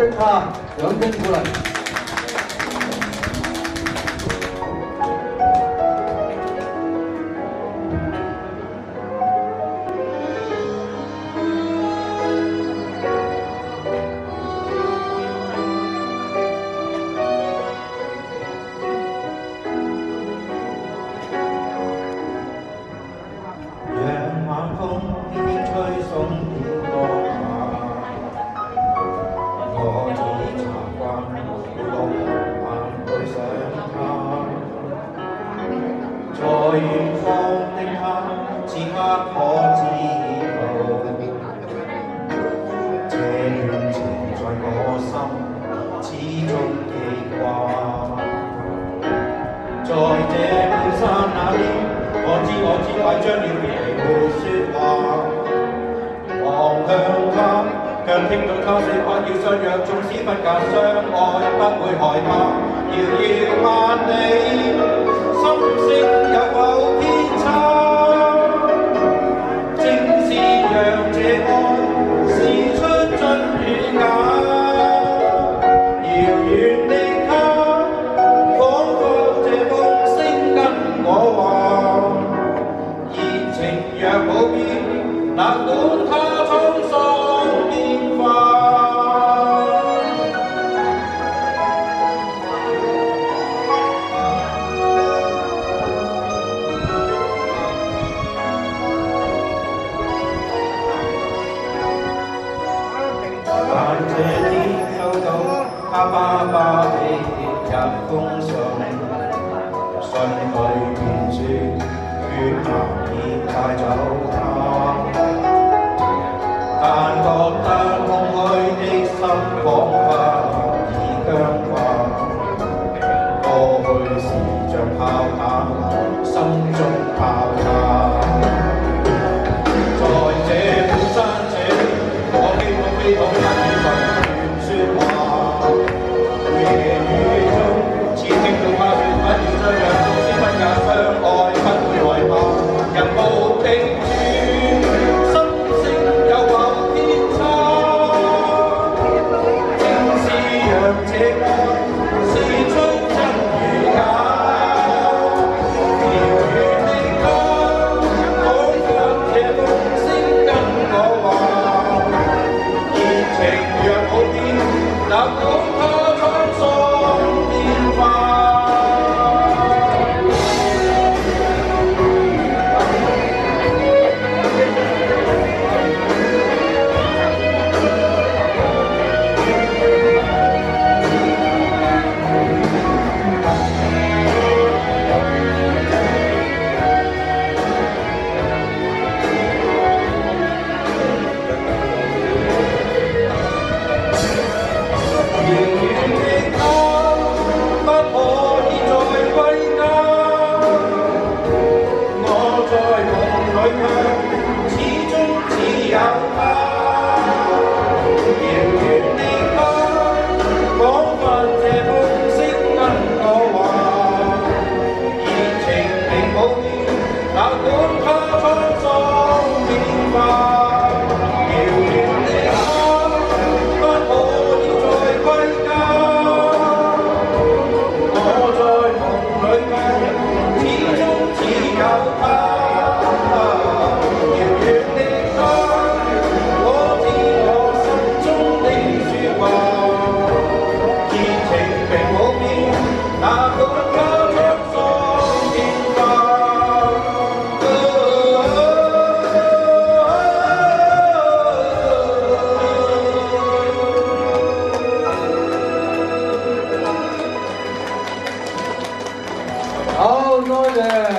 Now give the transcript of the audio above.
跟他扬声出来。 在遠方的他，此刻可知道，這段情在我心始終記掛。在這半山那邊，我知快將了別離沒説話。望向他，卻聽到他說話要相約，縱使不假相愛，不會害怕。遙遙萬里。 心聲有否偏差？正是讓這愛試出真與假。遙遠的他，彷彿這風聲跟我話，熱情若冇變，哪管它滄桑變化。 這天收到他爸爸的一封信，信裏面說月下已帶走他，但覺得空虛的心彷彿已僵化。過去時像炮彈，心中爆炸。在這半山這邊，我希望飛到那遠方。 夜雨中，似聽到他說不要相約，縱使不假相愛，不會害怕。人無定處，心聲有否偏差？正是讓這愛試出真與假。遙遠的他，彷彿這風聲跟我話，熱情若冇變，哪管他。 好，多謝。